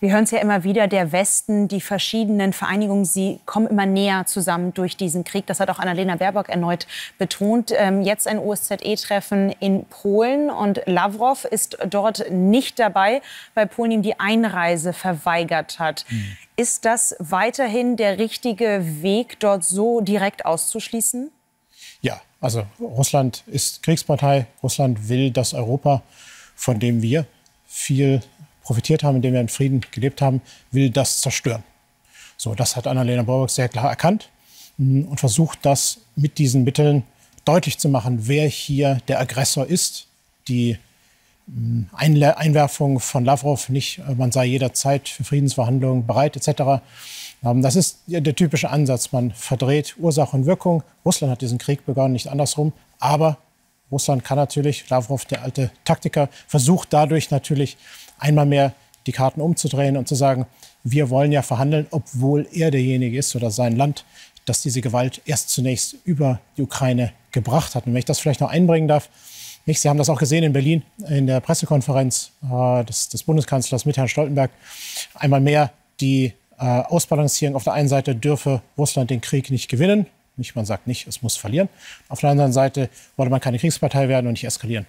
Wir hören es ja immer wieder, der Westen, die verschiedenen Vereinigungen, sie kommen immer näher zusammen durch diesen Krieg. Das hat auch Annalena Baerbock erneut betont. Jetzt ein OSZE-Treffen in Polen und Lavrov ist dort nicht dabei, weil Polen ihm die Einreise verweigert hat. Ist das weiterhin der richtige Weg, dort so direkt auszuschließen? Ja, also Russland ist Kriegspartei. Russland will das Europa, von dem wir viel profitiert haben, in dem wir in Frieden gelebt haben, will das zerstören. So, das hat Annalena Baerbock sehr klar erkannt und versucht, das mit diesen Mitteln deutlich zu machen, wer hier der Aggressor ist. Die Einwerfung von Lavrov, nicht, man sei jederzeit für Friedensverhandlungen bereit, etc. Das ist der typische Ansatz. Man verdreht Ursache und Wirkung. Russland hat diesen Krieg begonnen, nicht andersrum. Aber Russland kann natürlich, Lavrov, der alte Taktiker, versucht dadurch natürlich einmal mehr die Karten umzudrehen und zu sagen, wir wollen ja verhandeln, obwohl er derjenige ist oder sein Land, das diese Gewalt erst zunächst über die Ukraine gebracht hat. Und wenn ich das vielleicht noch einbringen darf, Sie haben das auch gesehen in Berlin in der Pressekonferenz des Bundeskanzlers mit Herrn Stoltenberg. Einmal mehr die Ausbalancierung. Auf der einen Seite dürfe Russland den Krieg nicht gewinnen. Man sagt nicht, es muss verlieren. Auf der anderen Seite wolle man keine Kriegspartei werden und nicht eskalieren.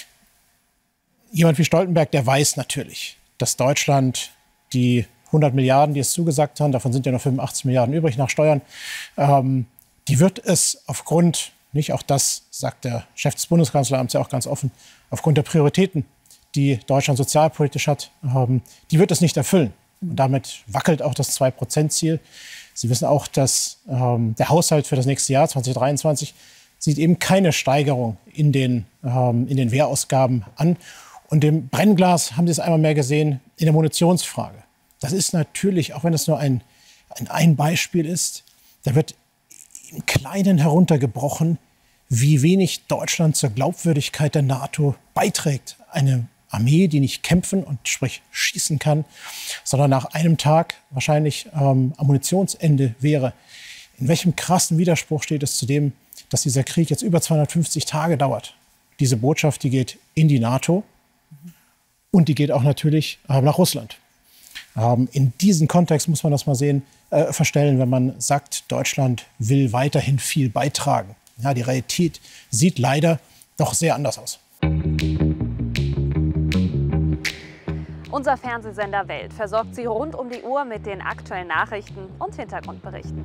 Jemand wie Stoltenberg, der weiß natürlich, dass Deutschland die 100 Milliarden, die es zugesagt haben, davon sind ja noch 85 Milliarden übrig nach Steuern, die wird es aufgrund, nicht auch das sagt der Chef des Bundeskanzleramts ja auch ganz offen, aufgrund der Prioritäten, die Deutschland sozialpolitisch hat, die wird es nicht erfüllen. Und damit wackelt auch das 2%-Ziel. Sie wissen auch, dass der Haushalt für das nächste Jahr 2023 sieht eben keine Steigerung in den Wehrausgaben an. Und im Brennglas haben Sie es einmal mehr gesehen in der Munitionsfrage. Das ist natürlich, auch wenn es nur ein Beispiel ist, da wird im Kleinen heruntergebrochen, wie wenig Deutschland zur Glaubwürdigkeit der NATO beiträgt. Eine Armee, die nicht kämpfen und sprich schießen kann, sondern nach einem Tag wahrscheinlich am Munitionsende wäre. In welchem krassen Widerspruch steht es zu dem, dass dieser Krieg jetzt über 250 Tage dauert? Diese Botschaft, die geht in die NATO und die geht auch natürlich nach Russland. In diesen Kontext muss man das mal verstellen, wenn man sagt, Deutschland will weiterhin viel beitragen. Ja, die Realität sieht leider doch sehr anders aus. Unser Fernsehsender Welt versorgt Sie rund um die Uhr mit den aktuellen Nachrichten und Hintergrundberichten.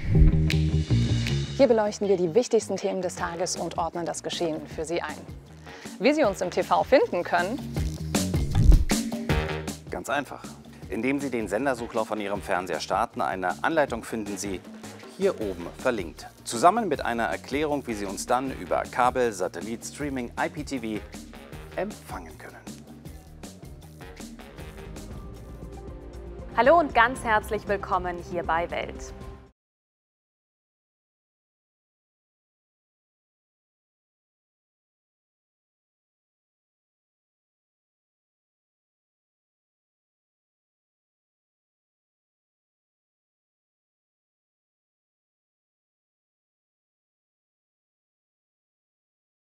Hier beleuchten wir die wichtigsten Themen des Tages und ordnen das Geschehen für Sie ein. Wie Sie uns im TV finden können? Ganz einfach. Indem Sie den Sendersuchlauf an Ihrem Fernseher starten, eine Anleitung finden Sie hier oben verlinkt. Zusammen mit einer Erklärung, wie Sie uns dann über Kabel, Satellit, Streaming, IPTV empfangen können. Hallo und ganz herzlich willkommen hier bei Welt.